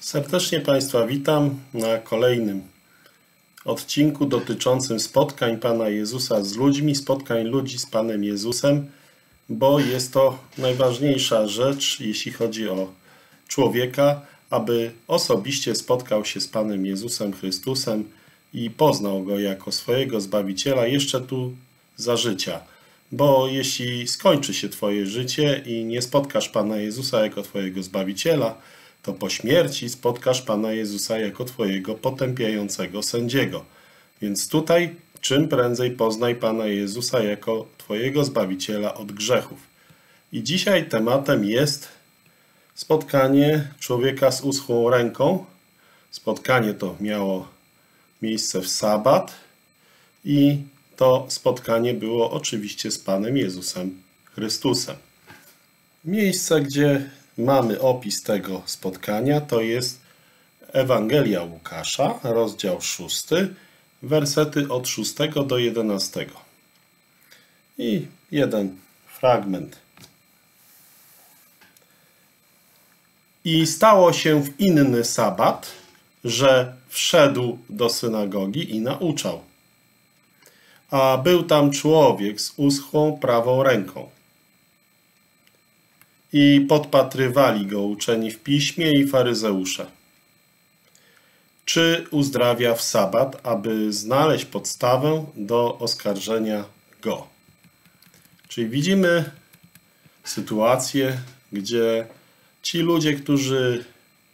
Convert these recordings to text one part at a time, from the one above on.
Serdecznie Państwa witam na kolejnym odcinku dotyczącym spotkań Pana Jezusa z ludźmi, spotkań ludzi z Panem Jezusem, bo jest to najważniejsza rzecz, jeśli chodzi o człowieka, aby osobiście spotkał się z Panem Jezusem Chrystusem i poznał Go jako swojego Zbawiciela jeszcze tu za życia. Bo jeśli skończy się Twoje życie i nie spotkasz Pana Jezusa jako Twojego Zbawiciela, to po śmierci spotkasz Pana Jezusa jako Twojego potępiającego sędziego. Więc tutaj czym prędzej poznaj Pana Jezusa jako Twojego Zbawiciela od grzechów. I dzisiaj tematem jest spotkanie człowieka z uschłą ręką. Spotkanie to miało miejsce w sabat i to spotkanie było oczywiście z Panem Jezusem Chrystusem. Miejsce, gdzie mamy opis tego spotkania, to jest Ewangelia Łukasza, rozdział 6, wersety od 6 do 11. I jeden fragment. I stało się w inny sabat, że wszedł do synagogi i nauczał. A był tam człowiek z uschłą prawą ręką. I podpatrywali go uczeni w piśmie i faryzeusze. Czy uzdrawia w sabat, aby znaleźć podstawę do oskarżenia go? Czyli widzimy sytuację, gdzie ci ludzie, którzy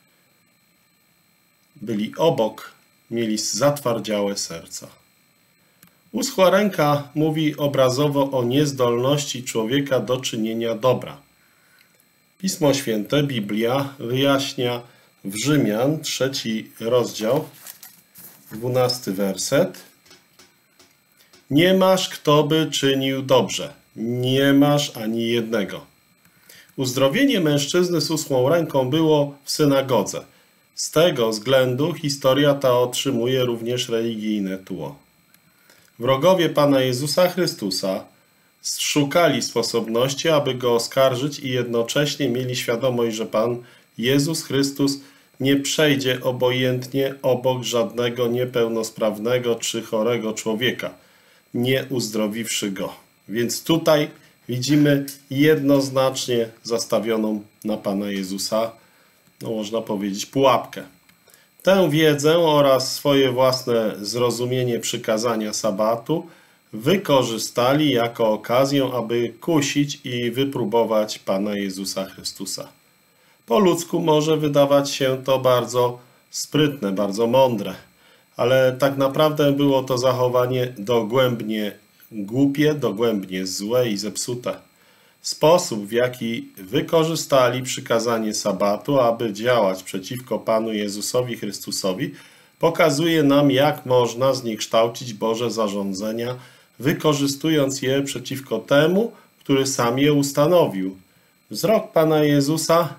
byli obok, mieli zatwardziałe serca. Uschła ręka mówi obrazowo o niezdolności człowieka do czynienia dobra. Pismo Święte, Biblia, wyjaśnia w Rzymian, 3 rozdział, 12 werset. Nie masz, kto by czynił dobrze. Nie masz ani jednego. Uzdrowienie mężczyzny z uschłą ręką było w synagodze. Z tego względu historia ta otrzymuje również religijne tło. Wrogowie Pana Jezusa Chrystusa szukali sposobności, aby Go oskarżyć i jednocześnie mieli świadomość, że Pan Jezus Chrystus nie przejdzie obojętnie obok żadnego niepełnosprawnego czy chorego człowieka, nie uzdrowiwszy go. Więc tutaj widzimy jednoznacznie zastawioną na Pana Jezusa, można powiedzieć, pułapkę. Tę wiedzę oraz swoje własne zrozumienie przykazania sabatu wykorzystali jako okazję, aby kusić i wypróbować Pana Jezusa Chrystusa. Po ludzku może wydawać się to bardzo sprytne, bardzo mądre, ale tak naprawdę było to zachowanie dogłębnie głupie, dogłębnie złe i zepsute. Sposób, w jaki wykorzystali przykazanie sabatu, aby działać przeciwko Panu Jezusowi Chrystusowi, pokazuje nam, jak można zniekształcić Boże zarządzenia, wykorzystując je przeciwko temu, który sam je ustanowił. Wzrok Pana Jezusa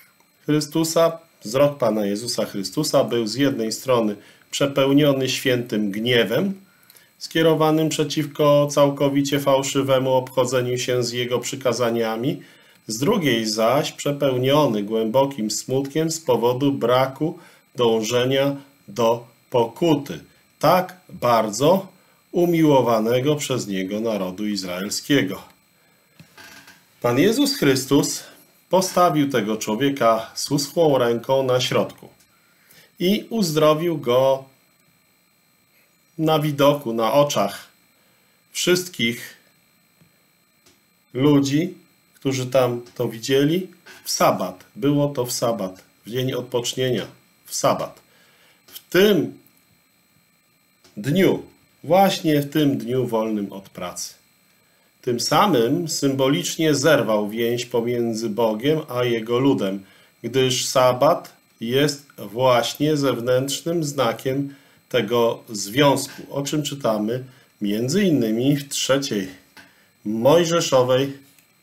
Chrystusa był z jednej strony przepełniony świętym gniewem, skierowanym przeciwko całkowicie fałszywemu obchodzeniu się z Jego przykazaniami, z drugiej zaś przepełniony głębokim smutkiem z powodu braku dążenia do pokuty, tak bardzo umiłowanego przez Niego narodu izraelskiego. Pan Jezus Chrystus postawił tego człowieka z uschłą ręką na środku i uzdrowił go na widoku, na oczach wszystkich ludzi, którzy tam to widzieli, w sabat. Było to w sabat, w dzień odpocznienia, w sabat. W tym dniu, właśnie w tym dniu wolnym od pracy. Tym samym symbolicznie zerwał więź pomiędzy Bogiem a Jego ludem, gdyż sabat jest właśnie zewnętrznym znakiem tego związku, o czym czytamy między innymi w 3 Mojżeszowej,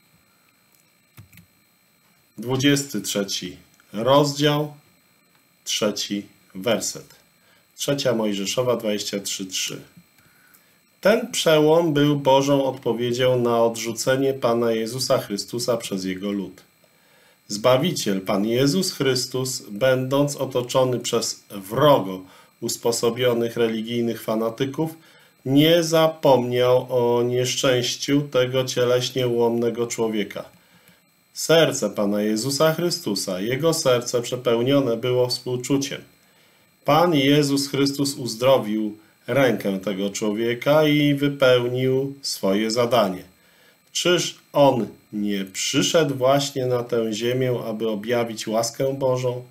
23 rozdział, 3 werset. 3 Mojżeszowa 23:3. Ten przełom był Bożą odpowiedzią na odrzucenie Pana Jezusa Chrystusa przez Jego lud. Zbawiciel, Pan Jezus Chrystus, będąc otoczony przez wrogo usposobionych religijnych fanatyków, nie zapomniał o nieszczęściu tego cieleśnie ułomnego człowieka. Serce Pana Jezusa Chrystusa, Jego serce przepełnione było współczuciem. Pan Jezus Chrystus uzdrowił rękę tego człowieka i wypełnił swoje zadanie. Czyż On nie przyszedł właśnie na tę ziemię, aby objawić łaskę Bożą?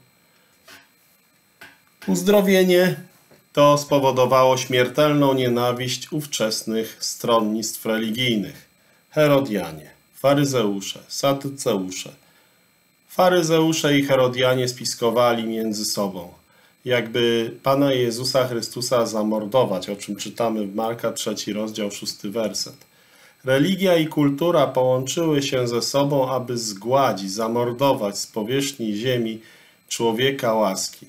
Uzdrowienie to spowodowało śmiertelną nienawiść ówczesnych stronnictw religijnych. Herodianie, faryzeusze, sadyceusze. Faryzeusze i Herodianie spiskowali między sobą, jakby Pana Jezusa Chrystusa zamordować, o czym czytamy w Marka 3 rozdział 6 werset. Religia i kultura połączyły się ze sobą, aby zgładzić, zamordować z powierzchni ziemi człowieka łaski.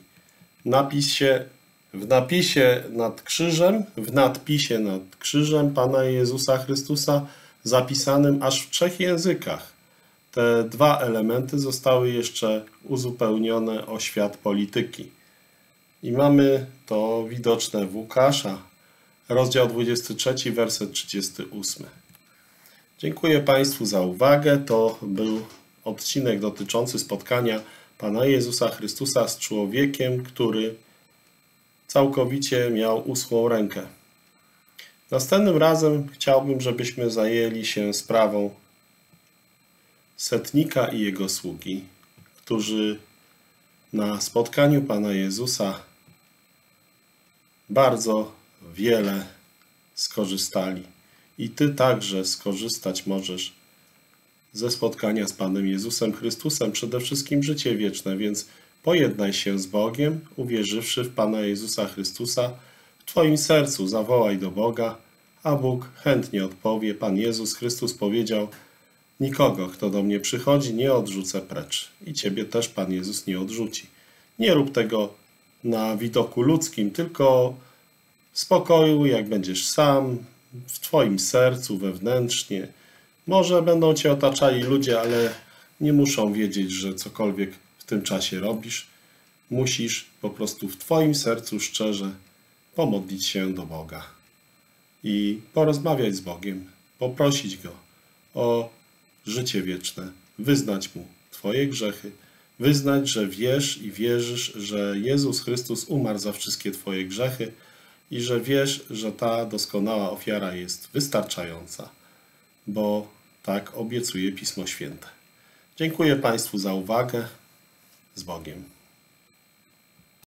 W nadpisie nad krzyżem Pana Jezusa Chrystusa zapisanym aż w 3 językach. Te 2 elementy zostały jeszcze uzupełnione o świat polityki. I mamy to widoczne w Łukasza, rozdział 23, werset 38. Dziękuję Państwu za uwagę. To był odcinek dotyczący spotkania Pana Jezusa Chrystusa z człowiekiem, który całkowicie miał uschłą rękę. Następnym razem chciałbym, żebyśmy zajęli się sprawą setnika i jego sługi, którzy na spotkaniu Pana Jezusa bardzo wiele skorzystali. I Ty także skorzystać możesz ze spotkania z Panem Jezusem Chrystusem, przede wszystkim życie wieczne, więc pojednaj się z Bogiem, uwierzywszy w Pana Jezusa Chrystusa. W Twoim sercu zawołaj do Boga, a Bóg chętnie odpowie. Pan Jezus Chrystus powiedział: nikogo, kto do mnie przychodzi, nie odrzucę precz. I Ciebie też Pan Jezus nie odrzuci. Nie rób tego na widoku ludzkim, tylko w spokoju, jak będziesz sam, w Twoim sercu, wewnętrznie. Może będą Cię otaczali ludzie, ale nie muszą wiedzieć, że cokolwiek w tym czasie robisz. Musisz po prostu w Twoim sercu szczerze pomodlić się do Boga i porozmawiać z Bogiem, poprosić Go o życie wieczne, wyznać Mu Twoje grzechy, wyznać, że wiesz i wierzysz, że Jezus Chrystus umarł za wszystkie Twoje grzechy i że wiesz, że ta doskonała ofiara jest wystarczająca, bo tak obiecuje Pismo Święte. Dziękuję Państwu za uwagę. Z Bogiem.